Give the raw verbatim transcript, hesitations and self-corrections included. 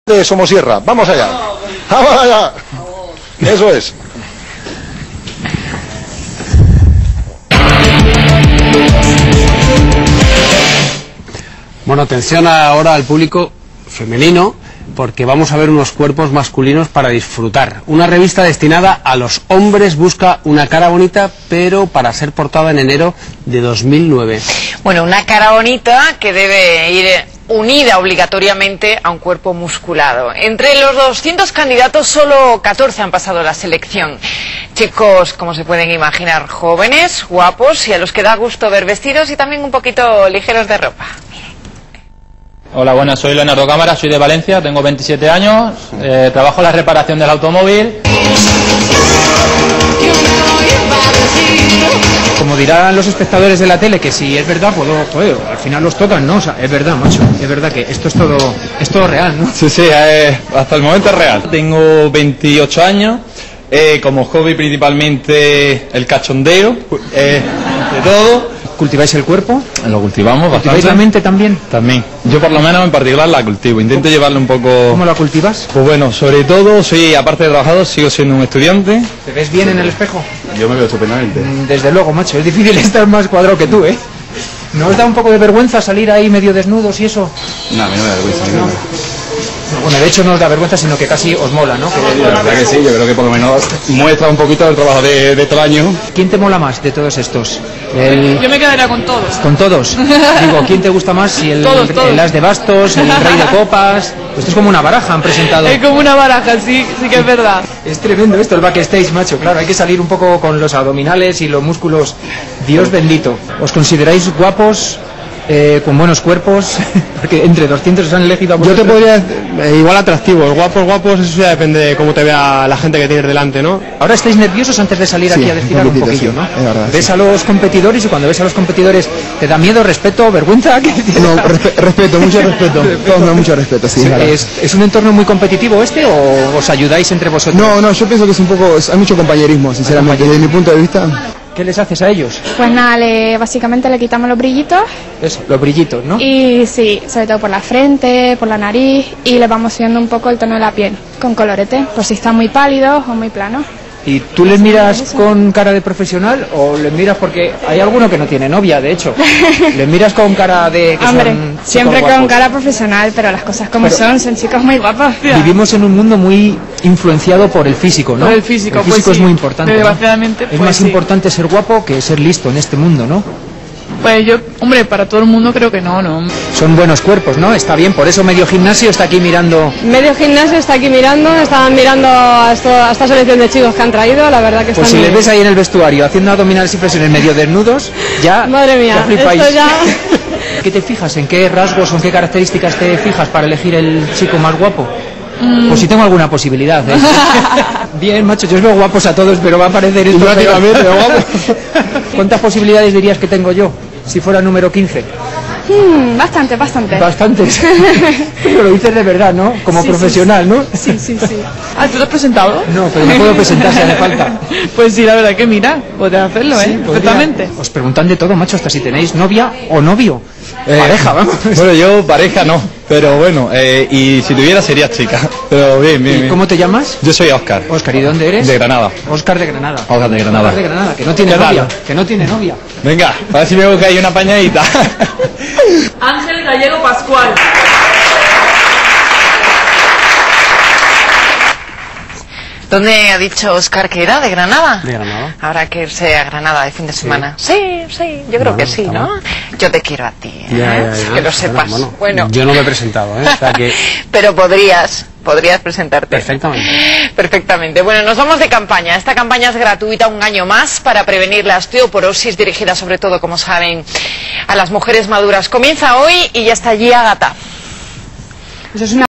de Somosierra. Vamos allá. Vamos allá. Eso es. Bueno, atención ahora al público femenino, porque vamos a ver unos cuerpos masculinos para disfrutar. Una revista destinada a los hombres busca una cara bonita, pero para ser portada en enero de dos mil nueve. Bueno, una cara bonita que debe ir unida obligatoriamente a un cuerpo musculado. Entre los doscientos candidatos, solo catorce han pasado la selección. Chicos, como se pueden imaginar, jóvenes, guapos y a los que da gusto ver vestidos y también un poquito ligeros de ropa. Hola, buenas, soy Leonardo Cámara, soy de Valencia, tengo veintisiete años, eh, trabajo en la reparación del automóvil. Como dirán los espectadores de la tele, que si es verdad, pues joder, al final los tocan, ¿no? O sea, es verdad, macho, es verdad que esto es todo, es todo real, ¿no? Sí, sí, eh, hasta el momento es real. Tengo veintiocho años, eh, como hobby principalmente el cachondeo, eh, de todo. ¿Cultiváis el cuerpo? Lo cultivamos bastante. ¿Cultiváis la mente también? También. Yo por lo menos en particular la cultivo, intento llevarle un poco... ¿Cómo la cultivas? Pues bueno, sobre todo, soy, aparte de trabajador, sigo siendo un estudiante. ¿Te ves bien en el espejo? Yo me veo estupendamente. Desde luego, macho, es difícil estar más cuadrado que tú, ¿eh? ¿No os da un poco de vergüenza salir ahí medio desnudos y eso? No, a mí no me da vergüenza. No. No, bueno, de hecho no os da vergüenza, sino que casi os mola, ¿no? Que... La verdad que sí, yo creo que por lo menos muestra un poquito el trabajo de, de todo el año. ¿Quién te mola más de todos estos? El... Yo me quedaría con todos. ¿Con todos? Digo, ¿quién te gusta más? Si el, todos, todos. el as de bastos, el rey de copas... Pues esto es como una baraja, han presentado. Es como una baraja, sí, sí que es verdad. Es tremendo esto, el backstage, macho. Claro, hay que salir un poco con los abdominales y los músculos. Dios bendito. ¿Os consideráis guapos? Eh, con buenos cuerpos, porque entre doscientos os han elegido a vosotros. Yo te podría, eh, igual atractivos, guapos, guapos, eso ya depende de cómo te vea la gente que tienes delante, ¿no? Ahora estáis nerviosos antes de salir Sí, aquí a desfilar un, un poquito, poquillo, sí, ¿no? es verdad, Ves sí. a los competidores y cuando ves a los competidores, ¿te da miedo, respeto, vergüenza? ¿Qué tienes? No, respe respeto, mucho respeto, todos me dan mucho respeto, sí. ¿Es, ¿Es un entorno muy competitivo este o os ayudáis entre vosotros? No, no, yo pienso que es un poco, es- hay mucho compañerismo, sinceramente, desde mi punto de vista. ¿Qué les haces a ellos? Pues nada, le, básicamente le quitamos los brillitos Eso, los brillitos, ¿no? y sí, sobre todo por la frente, por la nariz y le vamos subiendo un poco el tono de la piel con colorete, por si están muy pálidos o muy planos. ¿Y tú les miras con cara de profesional o les miras porque hay alguno que no tiene novia, de hecho? ¿Les miras con cara de que Hombre, son chicos siempre con guapos? cara profesional, pero las cosas como Pero- son, son chicos muy guapos. Vivimos en un mundo muy influenciado por el físico, ¿no? Por el físico, el físico pues es sí. muy importante, ¿no? Desgraciadamente, Es pues más sí. importante ser guapo que ser listo en este mundo, ¿no? Pues yo, hombre, para todo el mundo creo que no, ¿no? Son buenos cuerpos, ¿no? Está bien, por eso medio gimnasio está aquí mirando. Medio gimnasio está aquí mirando, estaban mirando a, esto, a esta selección de chicos que han traído, la verdad que Pues están si muy les ves bien. ahí en el vestuario haciendo abdominales y flexiones medio desnudos, ya, Madre mía, ya flipáis. esto ya... ¿Qué te fijas? ¿En qué rasgos o en qué características te fijas para elegir el chico más guapo? Mm. Pues si tengo alguna posibilidad, ¿eh? Bien, macho, yo os veo guapos a todos, pero va a parecer esto Prácticamente, peor. guapo. ¿Cuántas posibilidades dirías que tengo yo si fuera número quince? Hmm, bastante, bastante. Bastantes. Pero lo dices de verdad, ¿no? Como Sí, profesional, ¿no? Sí, sí, sí. Ah, ¿tú lo has presentado? No, pero me puedo presentar si hace falta. Pues sí, la verdad que mira, podrías hacerlo, ¿eh? Sí, podría. Perfectamente. Os preguntan de todo, macho, hasta si tenéis novia o novio. Pareja, vamos. Bueno, yo pareja no, pero bueno, eh, y si tuviera sería chica, pero bien, bien, ¿Y bien. cómo te llamas? Yo soy Óscar, Óscar, ¿y dónde eres? de Granada. Óscar de Granada. Óscar de Granada. Óscar de Granada, que no tiene ¿Qué tal? novia. Que no tiene novia. Venga, a ver si me busca ahí una pañadita. Ángel Gallego Pascual. ¿Dónde ha dicho Óscar que era? ¿De Granada? De Granada. Habrá que irse a Granada de fin de semana. Sí, sí, yo creo Bueno, que sí, está ¿no? bueno. Yo te quiero a ti, ¿eh? Ya, ya, ya. Que lo sepas. Bueno, Bueno, yo no me he presentado, ¿eh? O sea que pero podrías, podrías presentarte. perfectamente. Perfectamente. Bueno, nos vamos de campaña. Esta campaña es gratuita un año más para prevenir la osteoporosis, dirigida sobre todo, como saben, a las mujeres maduras. Comienza hoy y ya está allí Ágata. Eso es una